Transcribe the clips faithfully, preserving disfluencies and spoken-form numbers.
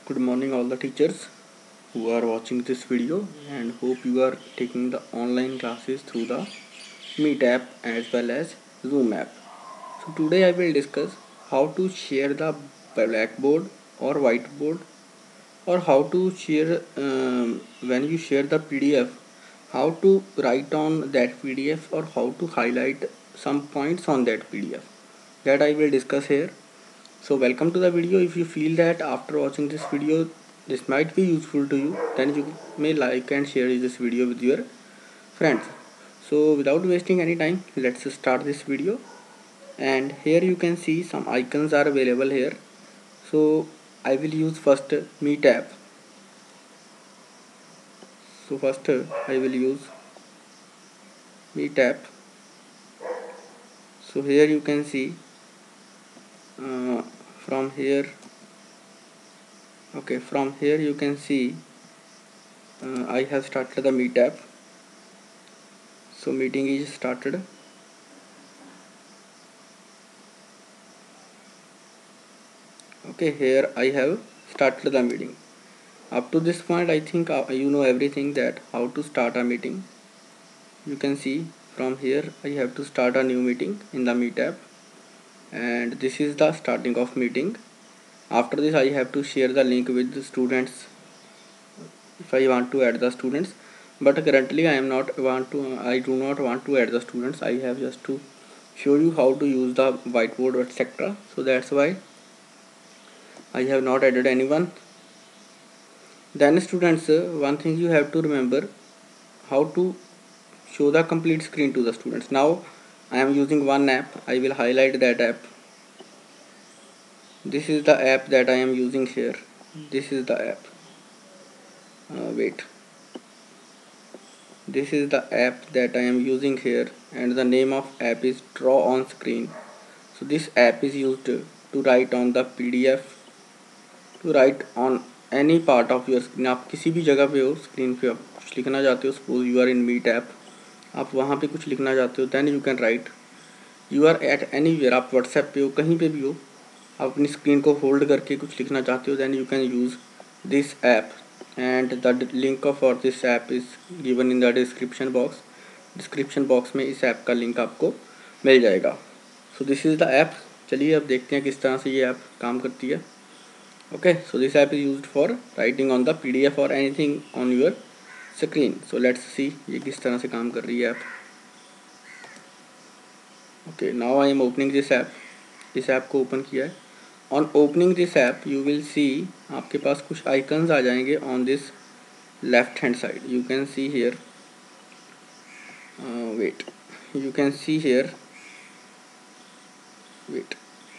Good morning all the teachers who are watching this video, and hope you are taking the online classes through the Meet app as well as Zoom app. So today I will discuss how to share the blackboard or whiteboard, or how to share um, when you share the P D F, how to write on that P D F or how to highlight some points on that P D F. That I will discuss here. So welcome to the video. If you feel that after watching this video this might be useful to you, then you may like and share this video with your friends. So without wasting any time, let's start this video. And here you can see some icons are available here. So I will use first Meet app. So first I will use Meet app. So here you can see uh, from here okay from here you can see uh, I have started the Meet app. So meeting is started. Okay, here I have started the meeting. Up to this point I think uh, you know everything that how to start a meeting. You can see from here I have to start a new meeting in the Meet app, and this is the starting of meeting. After this I have to share the link with the students if I want to add the students, but currently I am not want to I do not want to add the students. I have just to show you how to use the whiteboard, etc. So that's why I have not added anyone. Then students, uh, one thing you have to remember, how to show the complete screen to the students. Now I am using one app. I will highlight that app. This is the app that I am using here. This is the app. Uh, wait. This is the app that I am using here, and the name of app is Draw on Screen. So this app is used to, to write on the P D F, to write on any part of your screen. आप किसी भी जगह पे हो screen पे, आप कुछ लिखना चाहते हो, suppose you are in meet app, आप वहाँ पे कुछ लिखना चाहते हो, then you can write. You are at anywhere, आप व्हाट्सएप पे हो, कहीं पे भी हो, आप अपनी स्क्रीन को होल्ड करके कुछ लिखना चाहते हो, then you can use this app. And the link for this app is given in the description box. Description box में इस ऐप का लिंक आपको मिल जाएगा. So this is the app. चलिए अब देखते हैं किस तरह से ये ऐप काम करती है. Okay, so this app is used for writing on the P D F or anything on your screen. So let's see ये किस तरह से काम कर रही है app. Okay, now I am opening this app. इस ऐप को ओपन किया है. On opening this app you will see आपके पास कुछ icons आ जाएंगे on this left hand side. You can see here uh, wait you can see here wait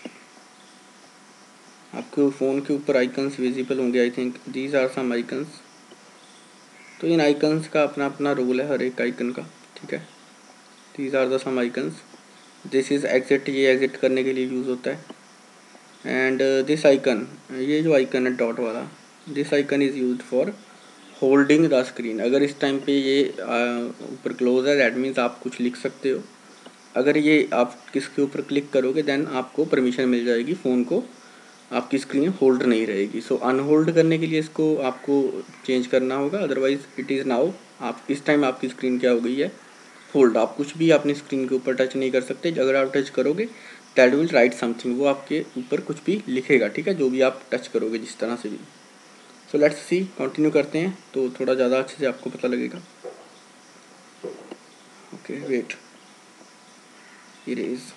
आपके phone के ऊपर आइकन्स विजिबल होंगे. I think these are some icons. तो इन icons का अपना अपना रोल है हर एक आइकन का, ठीक है. These are the some icons. This is exit, ये एग्जिट करने के लिए यूज़ होता है. एंड दिस आइकन, ये जो आइकन है डॉट वाला, this icon is use for holding the screen. अगर इस टाइम पे ये ऊपर क्लोज है, दैट मीन्स आप कुछ लिख सकते हो. अगर ये आप किसके ऊपर क्लिक करोगे देन आपको परमिशन मिल जाएगी, फ़ोन को आपकी स्क्रीन होल्ड नहीं रहेगी. सो अनहोल्ड करने के लिए इसको आपको चेंज करना होगा, अदरवाइज इट इज़ नाउ. आप इस टाइम आपकी स्क्रीन क्या हो गई है, होल्ड. आप कुछ भी अपनी स्क्रीन के ऊपर टच नहीं कर सकते. अगर आप टच करोगे दैट विल राइट समथिंग, वो आपके ऊपर कुछ भी लिखेगा, ठीक है, जो भी आप टच करोगे जिस तरह से भी. सो लेट्स सी, कंटिन्यू करते हैं तो थोड़ा ज़्यादा अच्छे से आपको पता लगेगा. Okay wait, erase.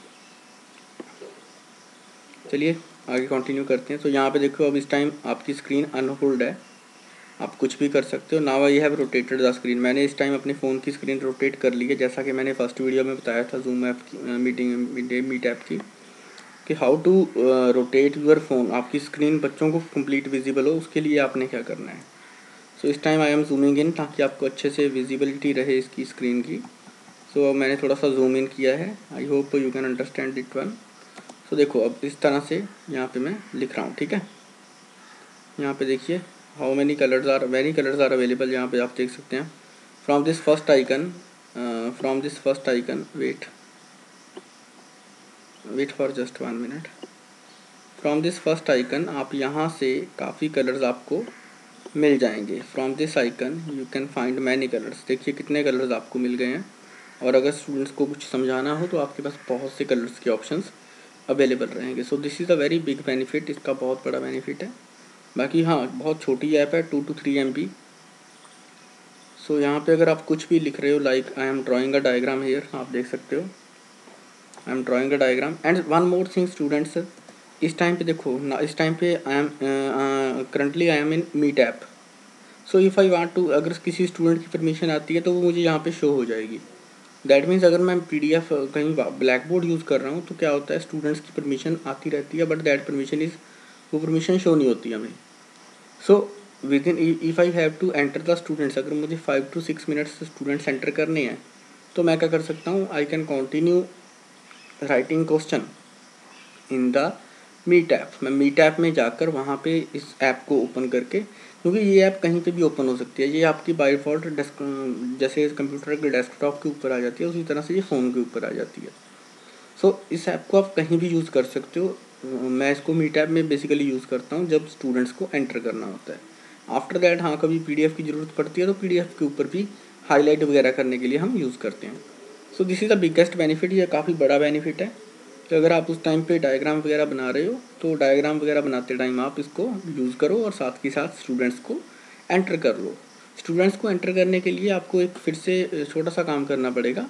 चलिए आगे कंटिन्यू करते हैं. तो यहाँ पे देखो अब इस टाइम आपकी स्क्रीन अनहोल्ड है, आप कुछ भी कर सकते हो. Now I have rotated the screen. मैंने इस टाइम अपने फ़ोन की स्क्रीन रोटेट कर ली है, जैसा कि मैंने फर्स्ट वीडियो में बताया था जूम ऐप की मीटिंग मीट ऐप की, कि how to rotate your phone. आपकी स्क्रीन बच्चों को कंप्लीट विजिबल हो, उसके लिए आपने क्या करना है. सो so, इस time I am zooming in, ताकि आपको अच्छे से विजिबिलिटी रहे इसकी स्क्रीन की. सो so, मैंने थोड़ा सा जूम इन किया है. I hope you can understand it one. तो देखो अब इस तरह से यहाँ पे मैं लिख रहा हूँ, ठीक है. यहाँ पे देखिए how many colours are many colours are available. यहाँ पे आप देख सकते हैं from this first icon from this first icon wait wait for just one minute. From this first icon आप यहाँ से काफ़ी कलर्स आपको मिल जाएंगे। From this icon you can find many colours. देखिए कितने कलर्स आपको मिल गए हैं, और अगर स्टूडेंट्स को कुछ समझाना हो तो आपके पास बहुत से कलर्स के ऑप्शंस अवेलेबल रहेंगे। So this is a very big benefit, इसका बहुत बड़ा बेनिफिट है। बाकी हाँ, बहुत छोटी ऐप है, two to three M B. सो यहाँ पे अगर आप कुछ भी लिख रहे हो, like I am drawing a diagram here, आप देख सकते हो I am drawing a diagram. And one more thing students, इस टाइम पे देखो ना, इस टाइम पे I am currently I am in meet app. So if I want to, अगर किसी स्टूडेंट की परमिशन आती है तो वो मुझे यहाँ पे शो हो जाएगी। दैट मीन्स अगर मैं पीडीएफ कहीं ब्लैक बोर्ड यूज़ कर रहा हूँ तो क्या होता है, स्टूडेंट्स की परमिशन आती रहती है, बट दैट परमिशन इज़, वो परमिशन शो नहीं होती हमें। So within, if I have to enter the students, अगर मुझे five to six minutes students enter करने हैं तो मैं क्या कर सकता हूँ, I can continue writing question in the meet app. मैं मीट ऐप में जाकर वहाँ पे इस ऐप को ओपन करके, क्योंकि ये ऐप कहीं पे भी ओपन हो सकती है, ये आपकी बाय डिफ़ॉल्ट डेस्क, जैसे कंप्यूटर के डेस्कटॉप के ऊपर आ जाती है उसी तरह से ये फ़ोन के ऊपर आ जाती है। सो so, इस ऐप को आप कहीं भी यूज़ कर सकते हो। मैं इसको मीट ऐप में बेसिकली यूज़ करता हूँ जब स्टूडेंट्स को एंटर करना होता है। आफ्टर दैट हाँ, कभी पीडीएफ की ज़रूरत पड़ती है तो पीडीएफ के ऊपर भी हाईलाइट वगैरह करने के लिए हम यूज़ करते हैं। So this is the biggest benefit, ये काफ़ी बड़ा बेनिफिट है कि अगर आप उस टाइम पे डायग्राम वगैरह बना रहे हो तो डायग्राम वगैरह बनाते टाइम आप इसको यूज़ करो, और साथ के साथ स्टूडेंट्स को एंटर कर लो। स्टूडेंट्स को एंटर करने के लिए आपको एक फिर से छोटा सा काम करना पड़ेगा।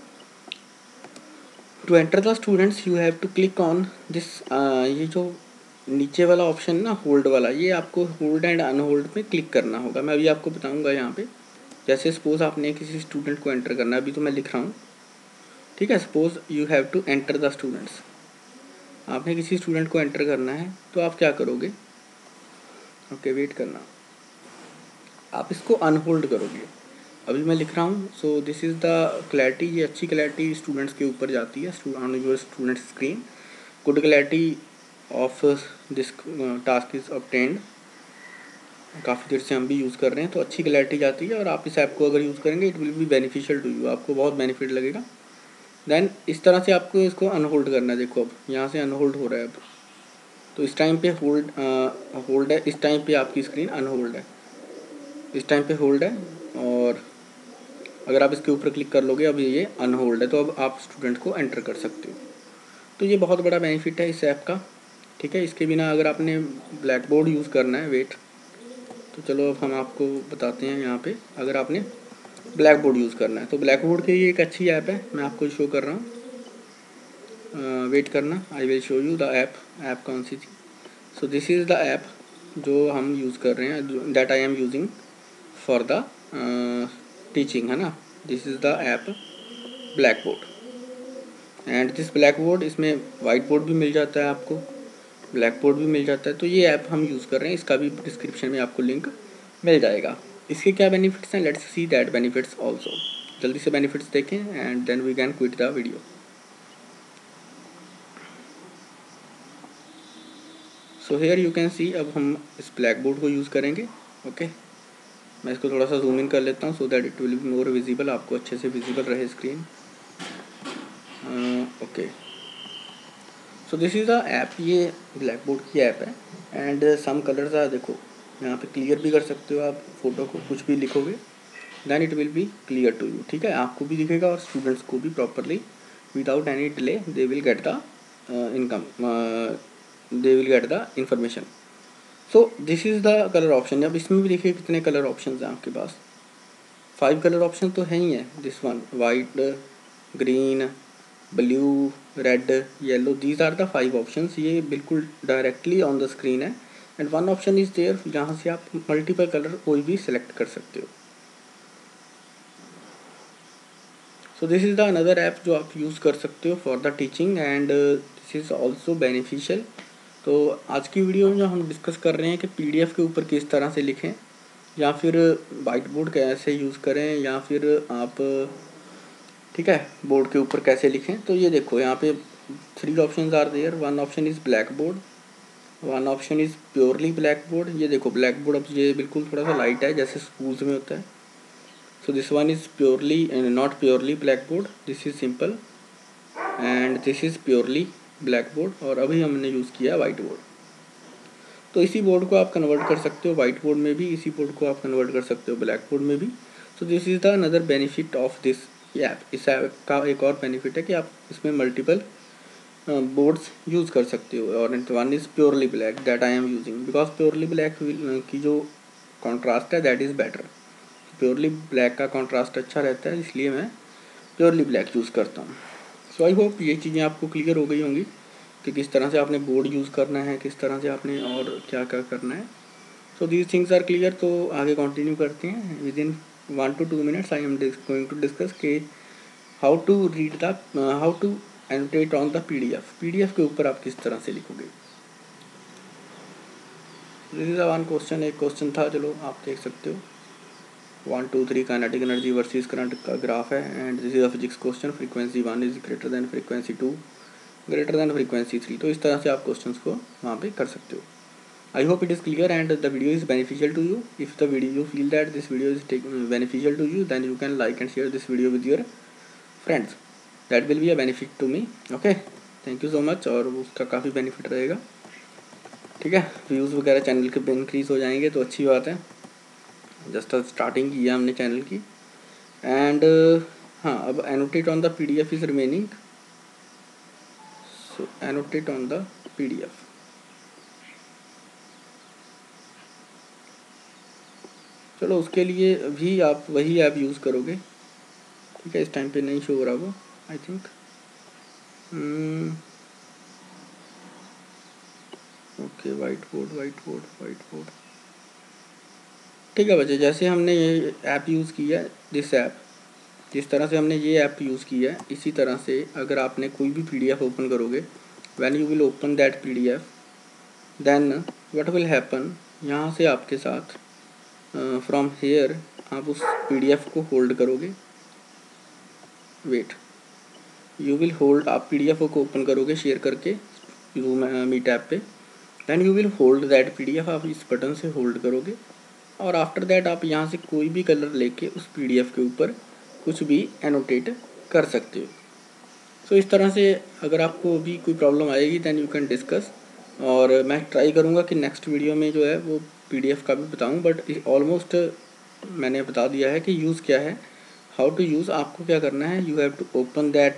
To enter the students you have to click on this, ये जो नीचे वाला ऑप्शन ना, होल्ड वाला, ये आपको होल्ड एंड अनहोल्ड में क्लिक करना होगा। मैं अभी आपको बताऊंगा यहाँ पे। जैसे सपोज़ आपने किसी स्टूडेंट को एंटर करना है, अभी तो मैं लिख रहा हूँ, ठीक है। Suppose you have to enter the students, आपने किसी स्टूडेंट को एंटर करना है तो आप क्या करोगे, ओके वेट करना, आप इसको अनहोल्ड करोगे। अभी मैं लिख रहा हूँ। So this is the clarity, ये अच्छी क्लैरिटी स्टूडेंट्स के ऊपर जाती है on your student screen. Good clarity of this task is obtained. काफ़ी देर से हम भी यूज़ कर रहे हैं तो अच्छी क्लैरिटी जाती है, और आप इस ऐप को अगर यूज़ करेंगे it will be beneficial to you, आपको बहुत बेनिफिट लगेगा। देन इस तरह से आपको इसको अनहोल्ड करना है। देखो अब यहाँ से अनहोल्ड हो रहा है, अब तो इस टाइम पे होल्ड होल्ड है, इस टाइम पे आपकी स्क्रीन अनहोल्ड है, इस टाइम पे होल्ड है, और अगर आप इसके ऊपर क्लिक कर लोगे अब ये अनहोल्ड है, तो अब आप स्टूडेंट को एंटर कर सकते हो। तो ये बहुत बड़ा बेनिफिट है इस ऐप का, ठीक है। इसके बिना अगर आपने ब्लैक बोर्ड यूज़ करना है, वेट, तो चलो अब हम आपको बताते हैं। यहाँ पे अगर आपने ब्लैक बोर्ड यूज़ करना है तो ब्लैक बोर्ड के लिए एक अच्छी ऐप है, मैं आपको शो कर रहा हूँ, वेट करना, I will show you the app. App कौन सी थी? So this is the app जो हम यूज़ कर रहे हैं, that I am using for the teaching, है ना। This is the app black board. And this black board, इसमें वाइट बोर्ड भी मिल जाता है आपको, ब्लैक बोर्ड भी मिल जाता है। तो ये ऐप हम यूज़ कर रहे हैं, इसका भी डिस्क्रिप्शन में आपको लिंक मिल जाएगा। इसके क्या बेनिफिट्स हैं, let's see that benefits also. जल्दी से बेनिफिट्स देखें and then we can quit the video. So here you can see, अब हम इस ब्लैक बोर्ड को यूज़ करेंगे, ओके। मैं इसको थोड़ा सा जूम इन कर लेता हूँ so that it will be more visible, आपको अच्छे से विजिबल रहे screen, okay. So this is the app, ये ब्लैक बोर्ड की ऐप है। एंड सम कलर्स आर, देखो यहाँ पे क्लियर भी कर सकते हो आप फोटो को, कुछ भी लिखोगे then it will be clear to you, ठीक है। आपको भी दिखेगा और स्टूडेंट्स को भी properly, without any delay they will get the income, they will get the information. So this is the colour option. अब इसमें भी देखिए कितने कलर ऑप्शन हैं आपके पास, फाइव कलर ऑप्शन तो है ही है। This one, white, green, blue, red, yellow, these are the five options. ये बिल्कुल डायरेक्टली ऑन द स्क्रीन है। And one option is there, जहाँ से आप मल्टीपल कलर कोई भी सिलेक्ट कर सकते हो। So this is the another app जो आप यूज़ कर सकते हो for the teaching, and this is also beneficial. तो आज की वीडियो में जो हम डिस्कस कर रहे हैं कि पीडीएफ के ऊपर किस तरह से लिखें, या फिर वाइट बोर्ड कैसे यूज़ करें, या फिर आप, ठीक है, बोर्ड के ऊपर कैसे लिखें। तो ये देखो यहाँ पे three options are there. One option is black board, one option is purely black board. ये देखो ब्लैक बोर्ड, अब ये बिल्कुल थोड़ा सा लाइट है जैसे स्कूल्स में होता है। So this one is purely not purely black board, this is simple, and this is purely black board. और अभी हमने यूज़ किया वाइट बोर्ड। तो इसी बोर्ड को आप कन्वर्ट कर सकते हो वाइट बोर्ड में भी, इसी बोर्ड को आप कन्वर्ट कर सकते हो ब्लैक बोर्ड में भी। So this is the another benefit of this app. इस ऐप का एक और बेनिफिट है कि आप इसमें मल्टीपल बोर्ड्स यूज़ कर सकते हो। और one is purely black that I am using, because purely black की जो कॉन्ट्रास्ट है that is better. Purely black का कॉन्ट्रास्ट अच्छा रहता है, इसलिए मैं प्योरली ब्लैक यूज़ करता हूँ। सो आई होप ये चीज़ें आपको क्लियर हो गई होंगी कि किस तरह से आपने बोर्ड यूज़ करना है, किस तरह से आपने और क्या क्या करना है। So these things are clear. तो आगे कंटिन्यू करते हैं। Within one two two minutes I am going to discuss के how to read the how to annotate on the P D F. P D F के ऊपर आप किस तरह से लिखोगे। This is a one question, एक question था, चलो आप देख सकते हो। One two three kinetic energy versus current का ग्राफ है and this is a physics question. Frequency one is greater than frequency two, greater than frequency three. तो इस तरह से आप क्वेश्चंस को वहाँ पे कर सकते हो। I hope it is clear and the video is beneficial to you. If the video you feel that this video is beneficial to you then you can like and share this video with your friends, that will be a benefit to me. Okay, thank you so much. और उसका काफ़ी benefit रहेगा, ठीक है। Views वगैरह channel के increase हो जाएंगे तो अच्छी बात है। जस्ट स्टार्टिंग की है हमने चैनल की। एंड हाँ, अब annotate on the P D F is remaining. So annotate on the P D F. चलो उसके लिए भी आप वही ऐप यूज़ करोगे, ठीक है। इस टाइम पे नहीं शो हो रहा वो, I think. Okay, white board white board white board ठीक है बच्चे। जैसे हमने ये ऐप यूज़ किया है, दिस ऐप, जिस तरह से हमने ये ऐप यूज़ किया है, इसी तरह से अगर आपने कोई भी पी डी एफ ओपन करोगे, when you will open that P D F then what will happen, यहाँ से आपके साथ फ्रॉम uh, हेयर आप उस पी डी एफ को होल्ड करोगे। वेट, यू विल होल्ड, आप पी डी एफ को ओपन करोगे शेयर करके जूम मीट ऐप पे, then you will hold that P D F. आप इस बटन से होल्ड करोगे और आफ्टर दैट आप यहाँ से कोई भी कलर लेके उस पी डी एफ के ऊपर कुछ भी एनोटेट कर सकते हो। सो so, इस तरह से अगर आपको भी कोई प्रॉब्लम आएगी दैन यू कैन डिस्कस। और मैं ट्राई करूँगा कि नेक्स्ट वीडियो में जो है वो पी डी एफ का भी बताऊँ, बट ऑलमोस्ट मैंने बता दिया है कि यूज़ क्या है, हाउ टू यूज़। आपको क्या करना है, you have to open that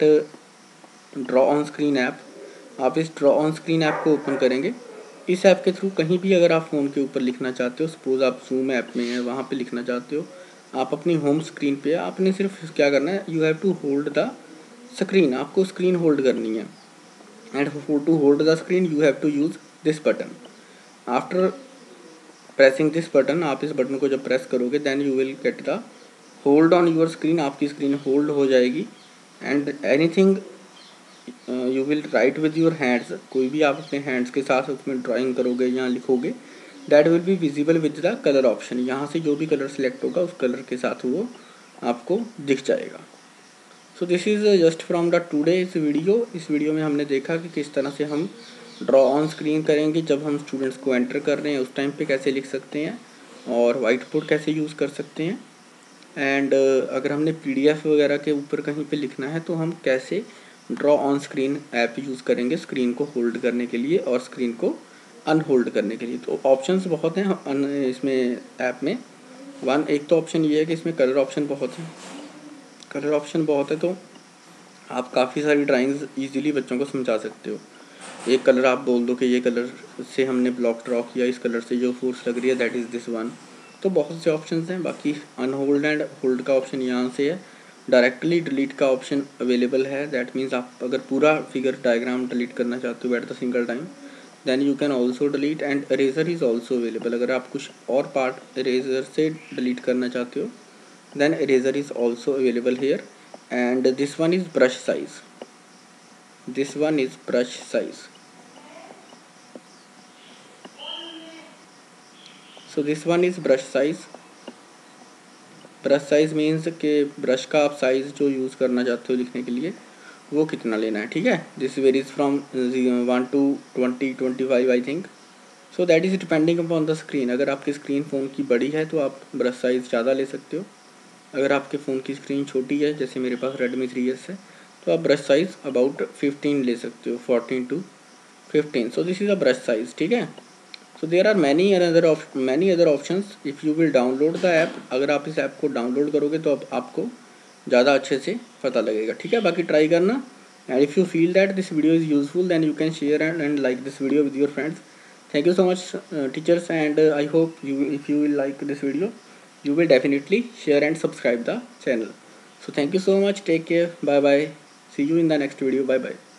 draw on screen app. आप इस ड्रॉ ऑन स्क्रीन ऐप को ओपन करेंगे। इस ऐप के थ्रू कहीं भी अगर आप फ़ोन के ऊपर लिखना चाहते हो, सपोज़ आप जूम ऐप में हैं वहाँ पे लिखना चाहते हो, आप अपनी होम स्क्रीन पे, आपने सिर्फ क्या करना है, you have to hold the screen. आपको स्क्रीन होल्ड करनी है and to hold the screen you have to use this button. After pressing this button, आप इस बटन को जब प्रेस करोगे then you will get the hold on your screen. आपकी screen hold हो जाएगी and anything you will write with your hands, कोई भी आप अपने हैंड्स के साथ उसमें ड्राइंग करोगे या लिखोगे, that will be visible with the colour option. यहाँ से जो भी कलर सेलेक्ट होगा उस कलर के साथ वो आपको दिख जाएगा। So this is just from the today इस वीडियो। इस वीडियो में हमने देखा कि किस तरह से हम ड्रॉ ऑन स्क्रीन करेंगे, जब हम स्टूडेंट्स को एंटर कर रहे हैं उस टाइम पे कैसे लिख सकते हैं, और वाइट बोर्ड कैसे यूज़ कर सकते हैं। एंड uh, अगर हमने पी डी एफ वगैरह के ऊपर कहीं पे लिखना है तो हम कैसे draw on screen app use करेंगे स्क्रीन को होल्ड करने के लिए और स्क्रीन को अनहोल्ड करने के लिए। तो ऑप्शंस बहुत हैं इसमें ऐप में। वन, एक तो ऑप्शन ये है कि इसमें कलर ऑप्शन बहुत है, कलर ऑप्शन बहुत है तो आप काफ़ी सारी ड्राइंग्स ईजिली बच्चों को समझा सकते हो। एक कलर आप बोल दो कि ये कलर से हमने ब्लॉक ड्रॉ किया, इस कलर से जो फोर्स लग रही है दैट इज़ दिस वन। तो बहुत से ऑप्शंस हैं। बाकी अनहोल्ड एंड होल्ड का ऑप्शन यहाँ से है। डायरेक्टली डिलीट का ऑप्शन अवेलेबल है, दैट मीन्स आप अगर पूरा फिगर डायग्राम डिलीट करना चाहते हो at the single time then you can also delete. And eraser is also available, अगर आप कुछ और पार्ट इरेजर से डिलीट करना चाहते हो then eraser is also available here. And this one is brush size, this one is brush size. So this one is brush size. Brush size means कि brush का आप साइज़ जो use करना चाहते हो लिखने के लिए वो कितना लेना है, ठीक है। This varies from one to twenty twenty five I think. So that is depending upon the screen. अगर आपकी स्क्रीन फ़ोन की बड़ी है तो आप ब्रश साइज़ ज़्यादा ले सकते हो। अगर आपके फ़ोन की स्क्रीन छोटी है, जैसे मेरे पास रेडमी थ्री एस है, तो आप ब्रश साइज़ अबाउट फिफ्टीन ले सकते हो, fourteen to fifteen. So this is a brush size, ठीक है। So there are many another many other options if you will download the app. अगर आप इस ऐप को डाउनलोड करोगे तो अब आपको ज़्यादा अच्छे से पता लगेगा, ठीक है। बाकी ट्राई करना, and if you feel that this video is useful then you can share and and like this video with your friends. Thank you so much, uh, teachers, and uh, I hope you, if you will like this video, you will definitely share and subscribe the channel. So thank you so much. Take care. Bye bye. See you in the next video. Bye bye.